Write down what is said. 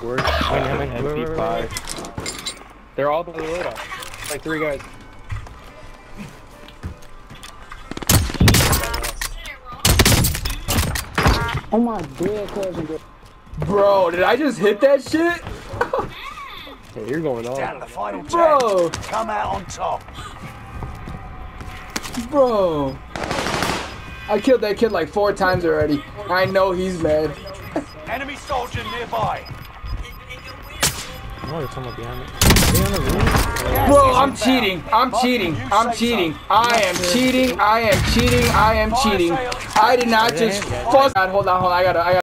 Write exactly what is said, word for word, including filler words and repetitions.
We're M P five. They're all by the loadout. Like three guys. Oh my dear cousin. Bro, did I just hit that shit? Yeah, you're going off. Down to the final Bro. ten. Come out on top. Bro. I killed that kid like four times already. I know he's mad. Enemy soldier nearby. Oh, you're talking about behind me. Are they on the roof? Bro, I'm cheating. I'm cheating. I'm cheating. I am cheating. I am cheating. I am cheating. I did not just fuck. Hold on, hold on. I gotta. I gotta.